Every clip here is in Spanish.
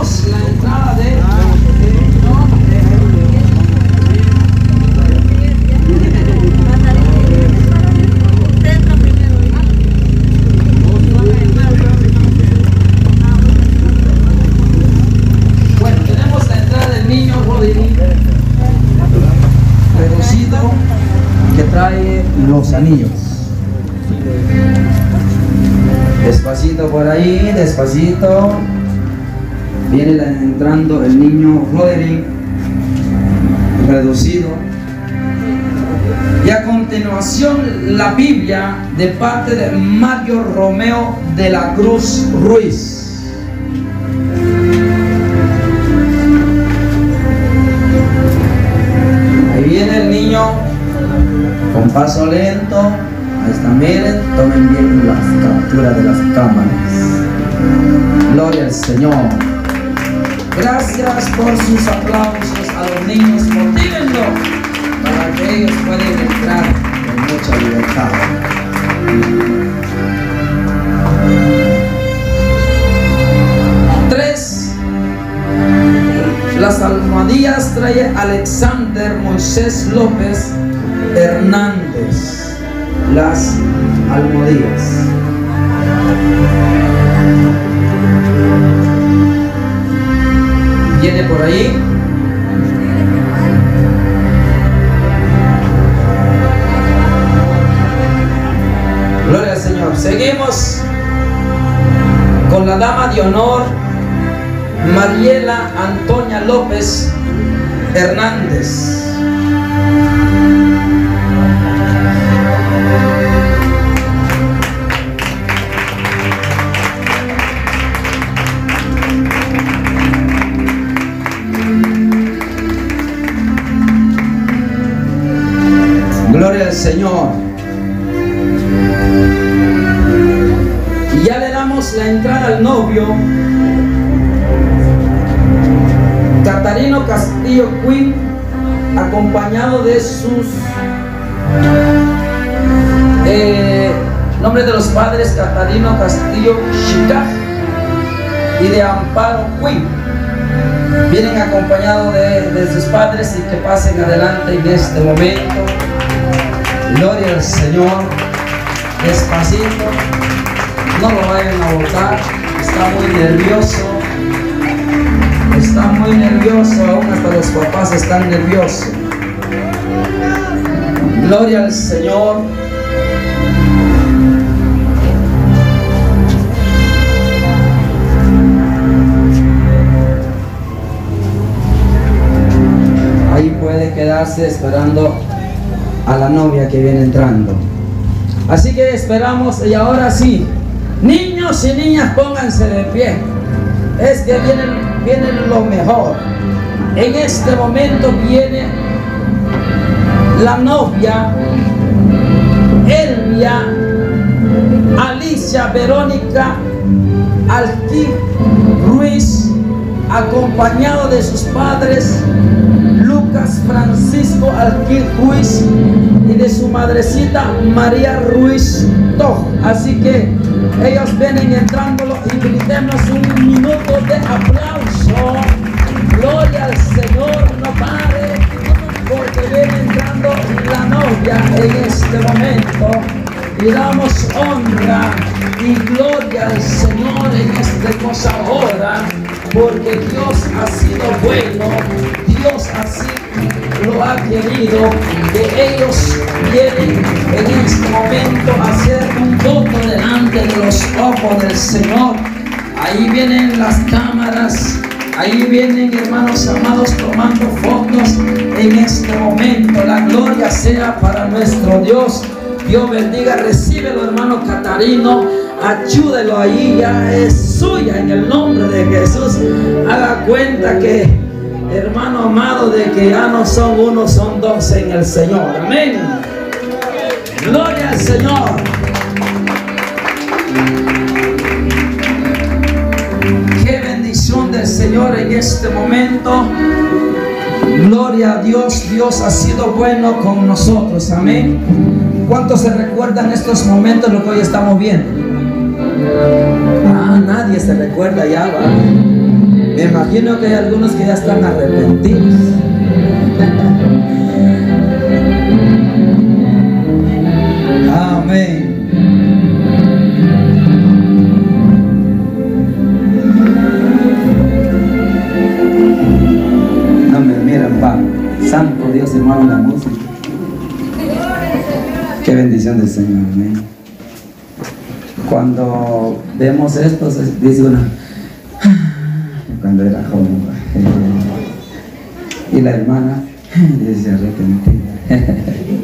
damos la entrada de bueno, tenemos la entrada del niño Rodrigo reducido que trae los anillos. Despacito por ahí, despacito. Viene entrando el niño Roderick reducido. Y a continuación la Biblia de parte de Mario Romeo de la Cruz Ruiz. Ahí viene el niño con paso lento. Ahí está, miren, tomen bien las capturas de las cámaras. Gloria al Señor. Gracias por sus aplausos a los niños. Motívenlo para que ellos puedan entrar con mucha libertad. Tres. Las almohadillas trae Alexander Moisés López Hernández. Las almohadillas. Viene por ahí. Gloria al Señor. Seguimos con la dama de honor Mariela Antonia López Hernández. Gloria al Señor. Y ya le damos la entrada al novio Catarino Castillo Quinn, acompañado de sus nombre de los padres Catarino Castillo Chica y de Amparo Quinn. Vienen acompañados de sus padres y que pasen adelante en este momento. Gloria al Señor. Despacito, no lo vayan a botar. Está muy nervioso. Está muy nervioso, aún hasta los papás están nerviosos. Gloria al Señor. Ahí puede quedarse esperando a la novia que viene entrando. Así que esperamos. Y ahora sí, niños y niñas, pónganse de pie. Es que viene lo mejor. En este momento viene la novia Elvia Alicia Verónica Alquí Ruiz, acompañado de sus padres Lucas Francisco Alquí Ruiz y de su madrecita María Ruiz Toj. Así que ellos vienen entrándolo y gritemos un minuto de aplauso. Gloria al Señor, no pare, porque viene entrando la novia en este momento. Y damos honra y gloria al Señor en esta cosa ahora, porque Dios ha sido bueno, Dios así lo ha querido, que ellos vienen en este momento a hacer un voto delante de los ojos del Señor. Ahí vienen las cámaras, ahí vienen, hermanos amados, tomando fotos en este momento. La gloria sea para nuestro Dios. Dios bendiga, recíbelo, hermano Catarino, ayúdelo ahí, ya es suya en el nombre de Jesús. Haga cuenta que, hermano amado, de que ya no son uno, son dos en el Señor. Amén. Gloria al Señor. Qué bendición del Señor en este momento. Gloria a Dios. Dios ha sido bueno con nosotros. Amén. ¿Cuántos se recuerdan estos momentos lo que hoy estamos viendo? Nadie se recuerda ya, ¿va? Me imagino que hay algunos que ya están arrepentidos. Amén. No me miran, pa. Santo Dios, hermano, la música. Qué bendición del Señor, amén. Cuando vemos esto, dice uno, cuando era joven, y la hermana dice arrepentida.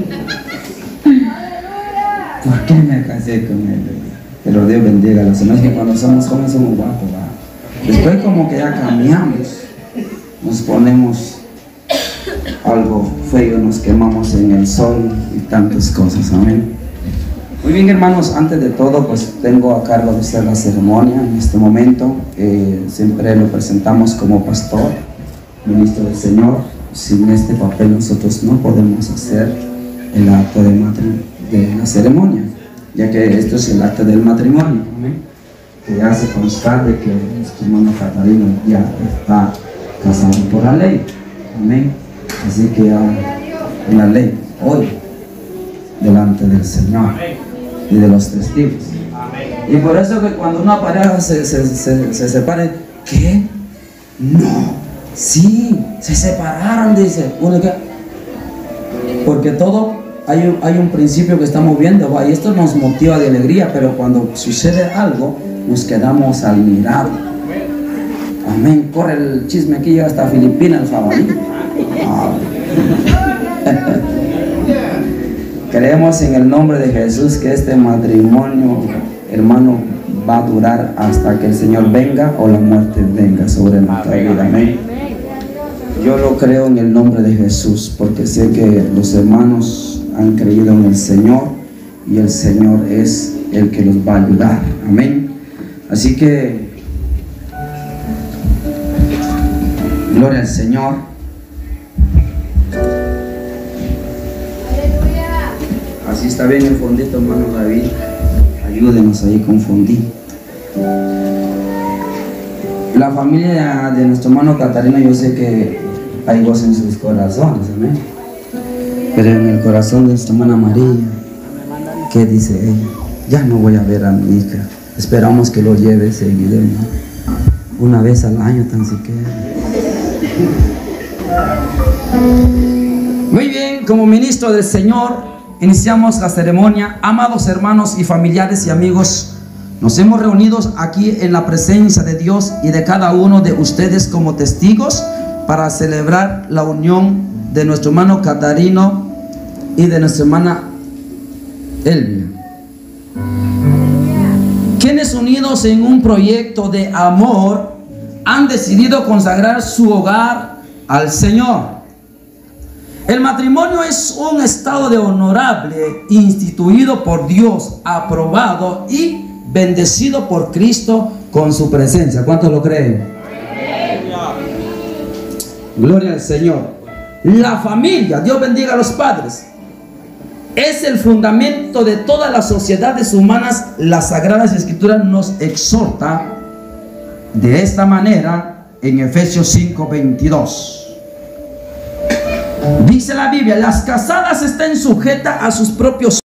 ¿Por qué me casé con él? Pero Dios bendiga a los demás, que cuando somos jóvenes somos guapos, ¿va? Después como que ya cambiamos, nos ponemos algo feo, nos quemamos en el sol y tantas cosas, amén. Muy bien, hermanos, antes de todo, pues tengo a cargo de hacer la ceremonia en este momento. Siempre lo presentamos como pastor, ministro del Señor. Sin este papel nosotros no podemos hacer el acto de la ceremonia, ya que esto es el acto del matrimonio, ¿amén? Que hace constar de que nuestro hermano Catarino ya está casado por la ley, amén. Así que ya en la ley, hoy, delante del Señor y de los testigos. Y por eso que cuando una pareja se separe, ¿qué? No, sí, se separaron, dice uno, que porque todo hay un principio que estamos viendo, ¿va? Y esto nos motiva de alegría, pero cuando sucede algo nos quedamos admirados. Amén. Corre el chisme aquí, llega hasta Filipinas, el jabalí. Creemos en el nombre de Jesús que este matrimonio, hermano, va a durar hasta que el Señor venga o la muerte venga sobre nuestra vida. Amén. Yo lo creo en el nombre de Jesús, porque sé que los hermanos han creído en el Señor y el Señor es el que los va a ayudar. Amén. Así que gloria al Señor. Así está bien el fondito, hermano David. Ayúdenos ahí con fondito. La familia de nuestro hermano Catarino, yo sé que hay gozo en sus corazones, amén. Pero en el corazón de nuestra hermana María, ¿qué dice ella? Ya no voy a ver a mi hija. Esperamos que lo lleve seguido, ¿no? Una vez al año tan siquiera. Muy bien, como ministro del Señor, iniciamos la ceremonia. Amados hermanos y familiares y amigos, nos hemos reunido aquí en la presencia de Dios y de cada uno de ustedes como testigos para celebrar la unión de nuestro hermano Catarino y de nuestra hermana Elvia, quienes unidos en un proyecto de amor han decidido consagrar su hogar al Señor. El matrimonio es un estado de honorable instituido por Dios, aprobado y bendecido por Cristo con su presencia. ¿Cuántos lo creen? Gloria al Señor. La familia, Dios bendiga a los padres, es el fundamento de todas las sociedades humanas. Las Sagradas Escrituras nos exhorta de esta manera en Efesios 5:22. Dice la Biblia: las casadas estén sujetas a sus propios